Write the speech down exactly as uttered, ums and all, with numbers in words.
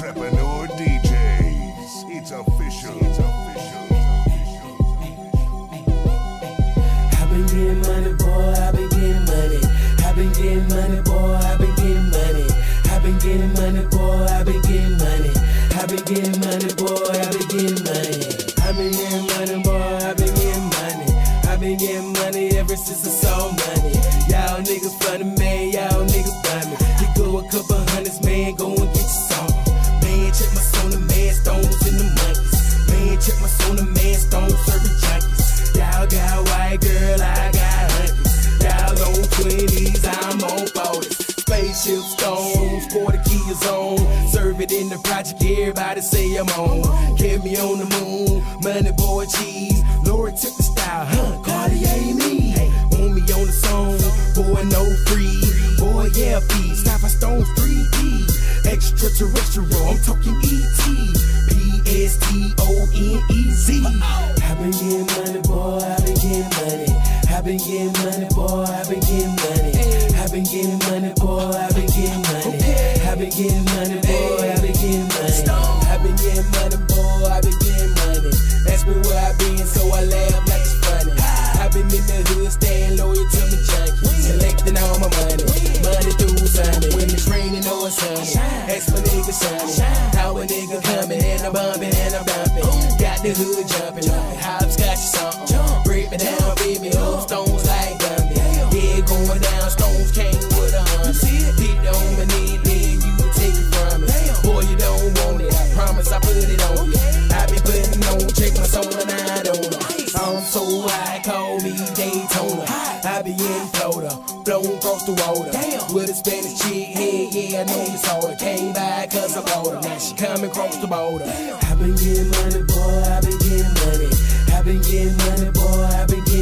Entrepreneur D Js. It's official. It's official. I've been getting money, boy. I've been getting money. I've been getting money, boy. I've been getting money. I've been getting money, boy. I've been getting money. I've been getting money, boy. I've been getting money. I've been getting money, boy. I've been getting money. I've been getting money ever since I saw money. Y'all niggas funny, man. Y'all niggas funny. You go a couple hundreds, man. Go and get your song. Man, check my Sona, man. Stones in the monkeys. Man, check my Sona, man. Stones serving junkies. Y'all got white girl, I got hunkies. Y'all on twenties, I'm on forties. Spaceship stones, forty keys on. Serve it in the project, everybody say I'm on. Kept me on the moon, money boy cheese. Lori took the style, huh? Cartier me. Want me on the song, boy no free. Boy yeah, feed, stop my stones three D. Extraterrestrial, I'm talking E T. P S T O N E Z. I've been getting money, boy, I've been getting money. I've been getting money, boy, I've been getting money. I've been getting money, boy, I've been getting money. I've been getting money, boy, I've been getting money. I've been getting money, boy, I've been getting money. Ask me where I've been, so I laugh like it's funny. I've been in the hood, staying loyal to my junkies, collecting all my money, money through Sunday. When it's raining or it's sunny, ask my nigga Sonny, how a nigga coming, and I'm bumping and I'm dumping. Got the hood jumping, hopscotch or something. Break me down, baby, hold stones like Gumby. Yeah, going down, stones came with a hundred. Hit on my knee, then you can take it from me. Boy, you don't want it, I promise I put it on you. I be putting on, check my soul and I don't know. I'm so high, call me Daytona. I be in Florida, flown across the water. With a Spanish chick, hey, yeah, I know you saw her. Came by cause I bought her, now she coming across the border. I've been getting money, boy, I've been getting money. I've been getting money, boy, I've been getting